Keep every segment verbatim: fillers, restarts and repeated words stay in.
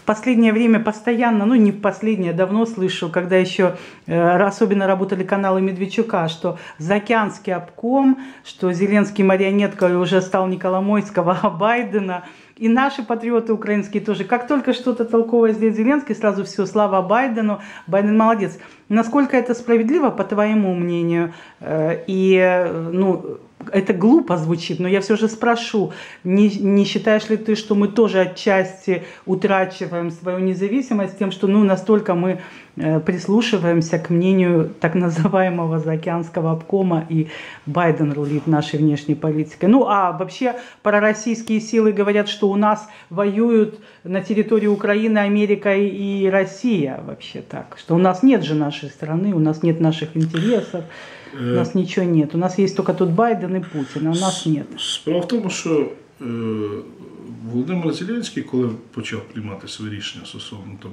последнее время постоянно, ну не в последнее, давно слышу, когда еще особенно работали каналы Медведчука, что заокеанский обком, что Зеленский марионетка уже стал не Коломойского, а Байдена. И наши патриоты украинские тоже. Как только что-то толковое сделает Зеленский, сразу все, слава Байдену, Байден молодец. Насколько это справедливо, по твоему мнению? И, ну, это глупо звучит, но я все же спрошу, не, не считаешь ли ты, что мы тоже отчасти утрачиваем свою независимость тем, что ну, настолько мы э, прислушиваемся к мнению так называемого заокеанского обкома, и Байден рулит нашей внешней политикой? Ну, а вообще пророссийские силы говорят, что у нас воюют на территории Украины Америка и Россия, вообще так, что у нас нет же нашей страны, у нас нет наших интересов. У нас нічого нет. У нас є тільки тут Байден і Путін, а у нас нет. Справа в тому, що е, Володимир Зеленський, коли почав приймати свої рішення стосовно там,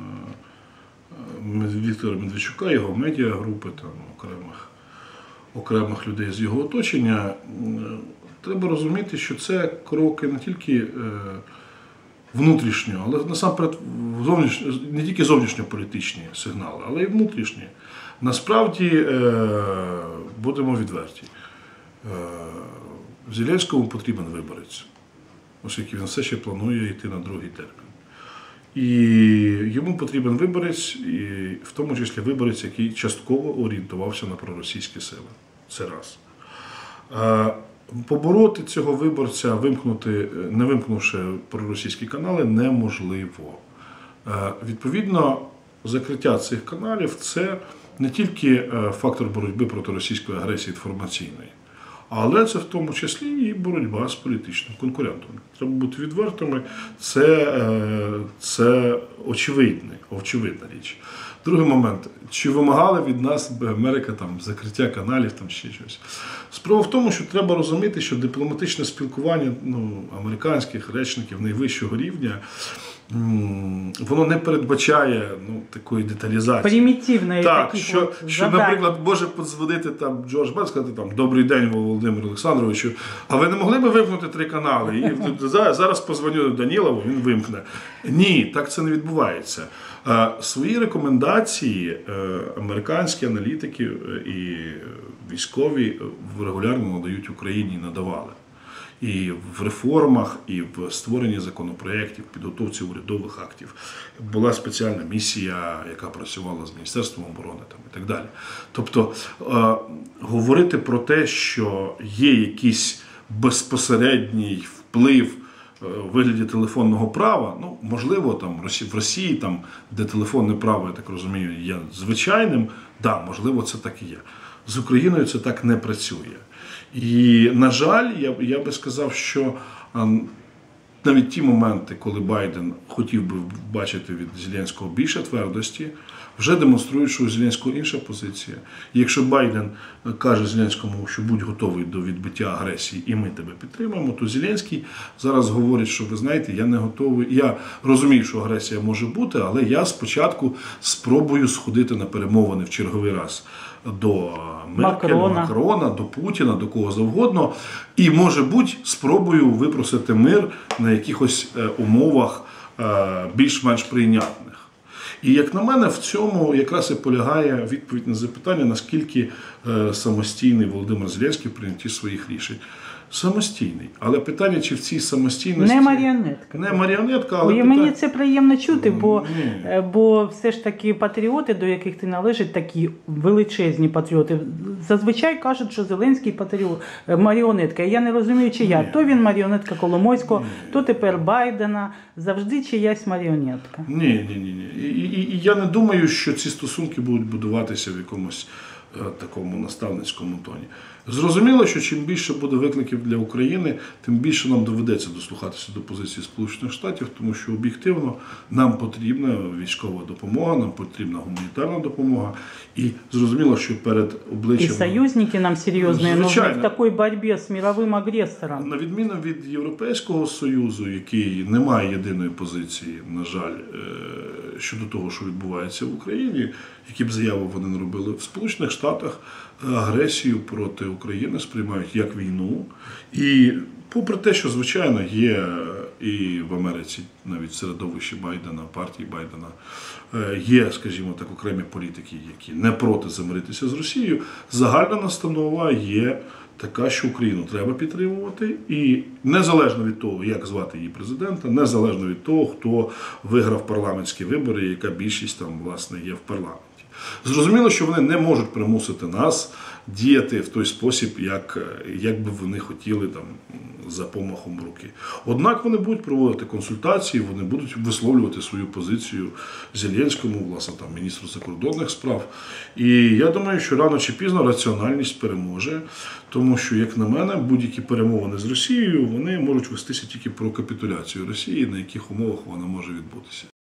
е, Віктора Медведчука, його медіагрупи, там, окремих, окремих людей з його оточення, е, треба розуміти, що це кроки не тільки е, внутрішньо, але насамперед зовнішньо, не тільки зовнішньополітичні сигнали, але й внутрішні. Насправді, будемо відверті, Зеленському потрібен виборець, оскільки він все ще планує йти на другий термін. І йому потрібен виборець, і в тому числі виборець, який частково орієнтувався на проросійські сили. Це раз. Побороти цього виборця, вимкнути, не вимкнувши проросійські канали, неможливо. Відповідно, закриття цих каналів – це не тільки фактор боротьби проти російської агресії інформаційної, але це в тому числі і боротьба з політичним конкурентом. Треба бути відвертими, це, це очевидна, очевидна річ. Другий момент, чи вимагали від нас Америка там, закриття каналів, там ще щось. Справа в тому, що треба розуміти, що дипломатичне спілкування ну, американських речників найвищого рівня воно не передбачає ну, такої деталізації. Примітивної так, таких що, от що, наприклад, може подзвонити там Джордж Бен, сказати там «Добрий день, Володимир Олександровичу, а ви не могли б вимкнути три канали?» І зараз позвоню Данілову, він вимкне. Ні, так це не відбувається. Свої рекомендації американські аналітики і військові регулярно надають Україні і надавали. І в реформах, і в створенні законопроєктів, підготовці урядових актів. Була спеціальна місія, яка працювала з Міністерством оборони там, і так далі. Тобто, е, говорити про те, що є якийсь безпосередній вплив в вигляді телефонного права, ну, можливо, там, в Росії, там, де телефонне право, я так розумію, є звичайним, да, можливо, це так і є. З Україною це так не працює. І, на жаль, я, я би сказав, що а, навіть ті моменти, коли Байден хотів би бачити від Зеленського більше твердості, вже демонструють, що у Зеленського інша позиція. І якщо Байден каже Зеленському, що будь готовий до відбиття агресії і ми тебе підтримаємо, то Зеленський зараз говорить, що ви знаєте, я не готовий, я розумію, що агресія може бути, але я спочатку спробую сходити на перемовини в черговий раз до Меркель, Макрона. Макрона, до Путіна, до кого завгодно. І, може бути, спробую випросити мир на якихось умовах більш-менш прийнятних. І, як на мене, в цьому якраз і полягає відповідь на запитання, наскільки самостійний Володимир Зеленський в прийнятті своїх рішень. Самостійний. Але питання, чи в цій самостійності... Не маріонетка. Не маріонетка, але... Ой, питання... Мені це приємно чути, бо, бо все ж таки патріоти, до яких ти належиш, такі величезні патріоти, зазвичай кажуть, що Зеленський патріот, маріонетка. Я не розумію, чия. Ні. То він маріонетка Коломойського, ні. То тепер Байдена. Завжди чиясь маріонетка. Ні, ні, ні. ні. І, і, і я не думаю, що ці стосунки будуть будуватися в якомусь такому наставницькому тоні. Зрозуміло, що чим більше буде викликів для України, тим більше нам доведеться дослухатися до позиції Сполучених Штатів, тому що об'єктивно нам потрібна військова допомога, нам потрібна гуманітарна допомога. І зрозуміло, що перед обличчям... І союзники нам серйозні нужны в такій боротьбі з мировим агресором. На відміну від Європейського Союзу, який не має єдиної позиції, на жаль, щодо того, що відбувається в Україні, які б заяви вони не робили, в Сполучених Штатах агресію проти України сприймають як війну. І попри те, що, звичайно, є і в Америці, навіть в середовищі Байдена, партії Байдена, є, скажімо так, окремі політики, які не проти замиритися з Росією. Загальна настанова є така, що Україну треба підтримувати, і незалежно від того, як звати її президента, незалежно від того, хто виграв парламентські вибори, яка більшість там, власне, є в парламенті. Зрозуміло, що вони не можуть примусити нас діяти в той спосіб, як, як би вони хотіли там, за помахом руки. Однак вони будуть проводити консультації, вони будуть висловлювати свою позицію Зеленському, власне, там, міністру закордонних справ. І я думаю, що рано чи пізно раціональність переможе, тому що, як на мене, будь-які перемовини з Росією, вони можуть вестися тільки про капітуляцію Росії, на яких умовах вона може відбутися.